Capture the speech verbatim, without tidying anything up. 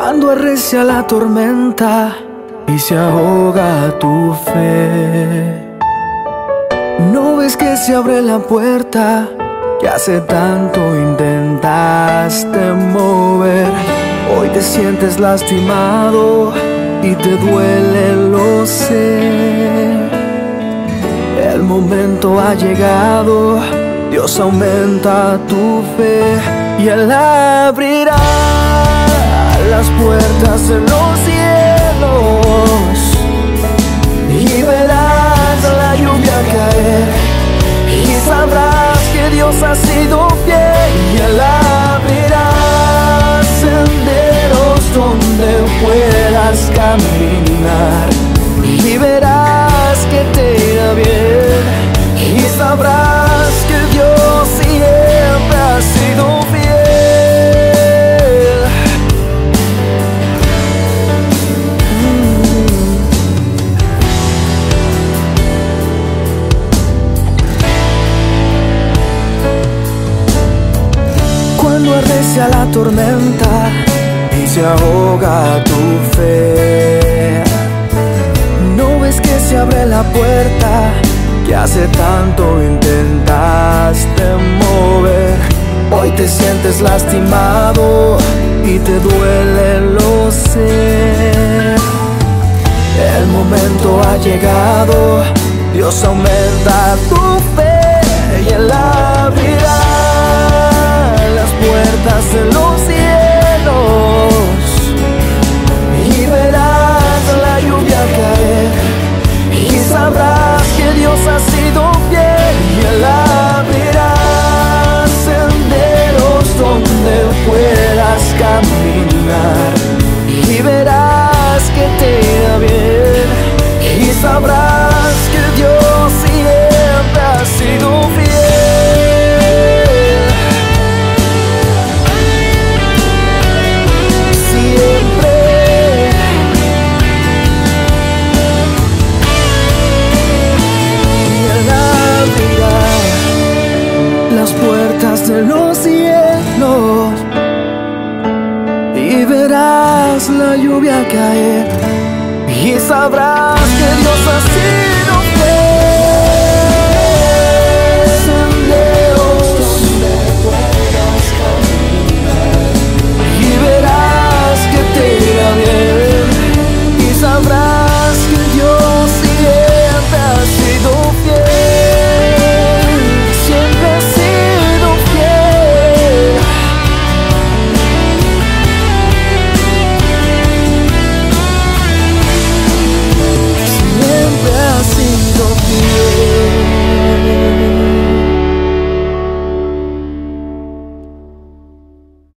Cuando arrecia la tormenta y se ahoga tu fe, ¿no ves que se abre la puerta que hace tanto intentaste mover? Hoy te sientes lastimado y te duele, lo sé. El momento ha llegado, Dios aumenta tu fe y Él abrirá las puertas de los cielos y verás la lluvia caer y sabrás que Dios ha sido fiel y Él abrirá senderos donde puedas caminar y verás que te irá bien y sabrás que Dios siempre ha sido fiel. Cuando arrecia la tormenta y se ahoga tu fe, ¿no ves que se abre la puerta que hace tanto intentaste mover? Hoy te sientes lastimado y te duele, lo sé. El momento ha llegado, Dios aumenta tu fe y Él abrirá las puertas de los cielos y verás la lluvia caer y sabrás que Dios ha sido fiel y Él abrirá senderos donde puedas caminar y verás que te irá bien y sabrás que Dios siempre ha sido fiel. Las puertas de los cielos y verás la lluvia caer y sabrás que Dios ha sido